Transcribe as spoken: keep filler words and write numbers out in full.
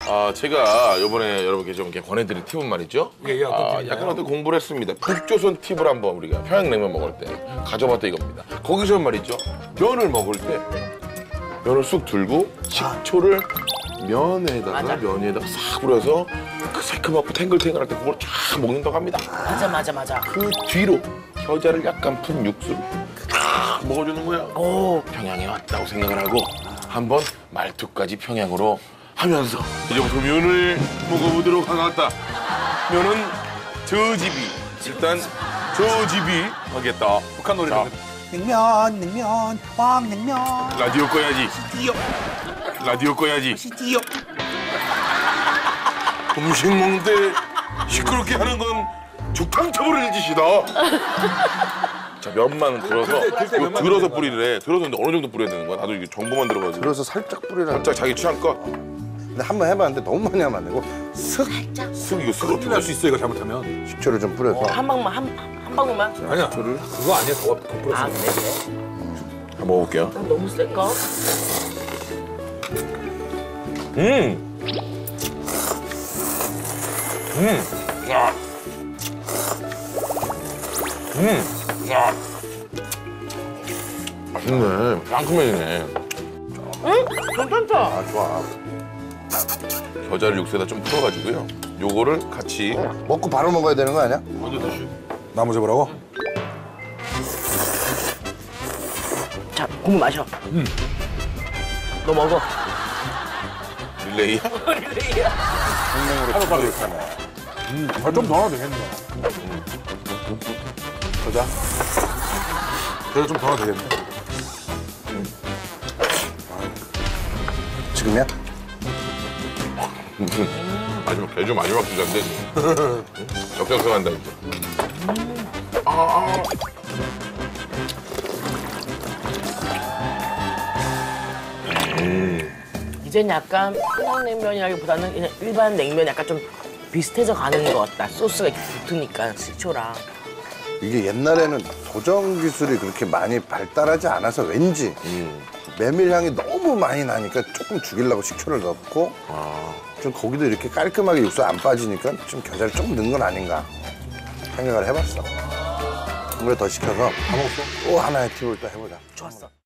아, 제가 이번에 여러분께 좀 이렇게 권해드릴 팁은 말이죠. 예, 예, 어떤 아, 팁인가요? 약간 어떤 공부를 했습니다. 북조선 팁을 한번 우리가 평양냉면 먹을 때 가져봤던 이겁니다. 거기서 말이죠. 면을 먹을 때 면을 쑥 들고 식초를 면에다가 맞아. 면 위에다가 싹 뿌려서 그 새콤하고 탱글탱글할 때 그걸 쫙 먹는다고 합니다. 맞아 맞아 맞아. 그 뒤로 겨자를 약간 푼 육수를 쫙 먹어주는 거야. 오. 평양에 왔다고 생각을 하고 한번 말투까지 평양으로 하면서 이제부터 면을 먹어보도록 하겠다. 면은 저집이 일단 저집이 하겠다. 북한 노래. 자, 냉면, 냉면, 왕냉면. 라디오 꺼야지. 띠요, 라디오 꺼야지. 띠요. 음식 먹는데 시끄럽게 하는 건 죽탕쳐버릴 짓이다. 자, 면만 들어서 들 때, 들 때 이거 면만 들어서 들어가. 뿌리래. 들어서 근데 어느 정도 뿌려야 되는 거야? 나도 이게 정보만 들어가지고. 그래서 살짝 뿌리라. 살짝 자기 취향껏. 근데 한 번 해봤는데 너무 많이 하면 안 되고 슥 쑥 이거 쑥 큰일 날 수 있어 이거 잘못하면. 식초를 좀 뿌려서. 한 방만 한, 한 방울만. 아니야. 그거 아니야. 더 더 아 풀었어. 그래 그래. 한번 먹어볼게요. 너무 센가? 음. 음. 야. 음. 야. 맛있네. 상큼해지네. 응? 괜찮다. 아 좋아. 겨자를 육수에다 좀 풀어가지고요. 요거를 같이. 먹고 바로 먹어야 되는 거 아니야? 먼저 드시. 나무 접으라고? 자 국물 마셔. 응. 너 먹어. 릴레이. 생명으로 바로 이렇게 하네. 음. 아, 좀 더 넣어도 되겠네. 겨자. 그래도 좀 더 넣어도 되겠네. 지금이야? 마지막 개주 마지막 주자인데. 응? 역적성한다 이제. 아, 아. 이젠 약간 평양냉면이라기보다는 그냥 일반 냉면 약간 좀 비슷해져 가는 것 같다. 소스가 이렇게 붙으니까 식초랑. 이게 옛날에는 도정 기술이 그렇게 많이 발달하지 않아서 왠지 메밀향이 너무 많이 나니까 조금 죽이려고 식초를 넣고 좀 거기도 이렇게 깔끔하게 육수 안 빠지니까 좀 겨자를 조금 넣은 건 아닌가 생각을 해봤어. 물에 더 식혀서 다 먹었어? 또 하나의 팁을 또 해보자. 좋았어.